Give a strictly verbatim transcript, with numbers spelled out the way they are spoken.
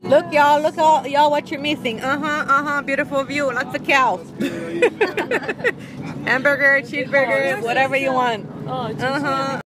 Look, y'all, look, all y'all, what you're missing. Uh huh, uh huh. Beautiful view. Lots of cows. Hamburger, cheeseburger, whatever you want. Uh huh.